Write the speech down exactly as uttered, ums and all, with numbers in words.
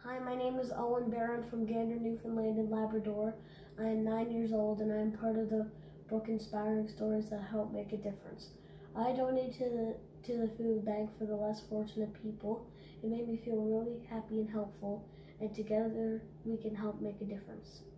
Hi, my name is Owen Barron from Gander, Newfoundland and Labrador. I am nine years old and I am part of the book Inspiring Stories That Help Make a Difference. I donate to the, to the food bank for the less fortunate people. It made me feel really happy and helpful, and together we can help make a difference.